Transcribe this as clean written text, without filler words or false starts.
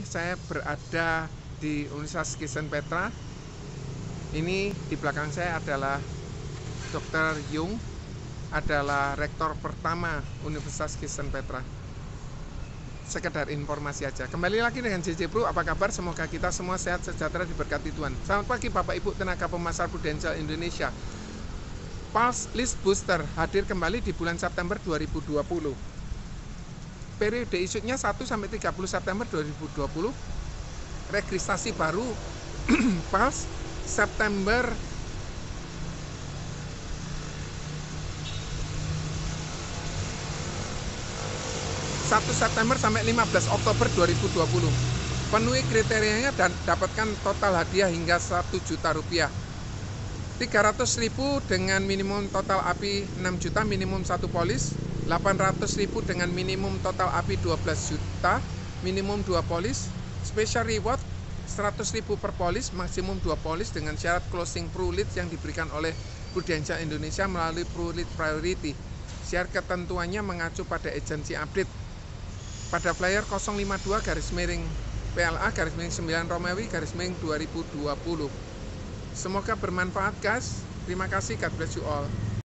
saya berada di Universitas Kristen Petra. Ini di belakang saya adalah Dr. Yung, adalah rektor pertama Universitas Kristen Petra. Sekedar informasi aja. Kembali lagi dengan JJ Pro, apa kabar? Semoga kita semua sehat sejahtera diberkati Tuhan. Selamat pagi Bapak Ibu tenaga pemasar Prudential Indonesia. Pulse List Booster hadir kembali di bulan September 2020. Periode issuenya 1 sampai 30 September 2020. Registrasi baru Pulse September 1 September sampai 15 Oktober 2020. Penuhi kriterianya dan dapatkan total hadiah hingga 1 juta rupiah. 300.000 dengan minimum total API 6 juta, minimum 1 polis. 800.000 dengan minimum total API 12 juta, minimum 2 polis. Special reward 100.000 per polis, maksimum 2 polis dengan syarat closing PRULead yang diberikan oleh Prudential Indonesia melalui PRULead Priority. Syarat ketentuannya mengacu pada agency update. Pada flyer 052-PLA-9 Romawi-2020. Semoga bermanfaat guys. Terima kasih, God bless you all.